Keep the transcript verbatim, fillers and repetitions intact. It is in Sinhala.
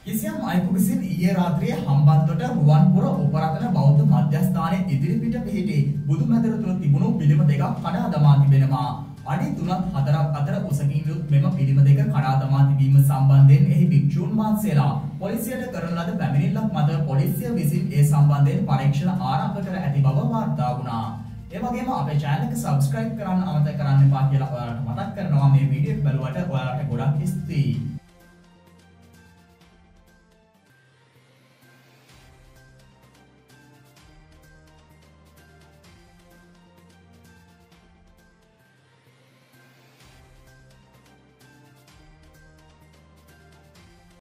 කිසියම් අයෙකු විසින් ඊයේ රාත්‍රියේ හම්බන්තොට රුවන්පුර උපරතන බෞද්ධ මධ්‍යස්ථානයේ ඉදිරිපිට පිහිටි බුදුමැදුර තුල තිබුණු පිළිම දෙකක් කඩා දමා තිබෙනවා. අඩි තුනක් හතරක් අතර උසකින් යුත් මෙම පිළිම දෙක කඩා දමා තිබීම සම්බන්ධයෙන් එහි භික්ෂූන් වහන්සේලා පොලිසියට කරන ලද පැමිණිල්ලක් මත පොලිසිය විසින් ඒ සම්බන්ධයෙන් පරීක්ෂණ ආරම්භ කර ඇති බව වාර්තා වුණා. ඒ වගේම අපේ channel එක subscribe කරන්න අමතක කරන්න එපා කියලා ඔයාලට මතක් කරනවා. මේ වීඩියෝ එක බලුවට ඔයාලට ගොඩක් ස්තුතියි.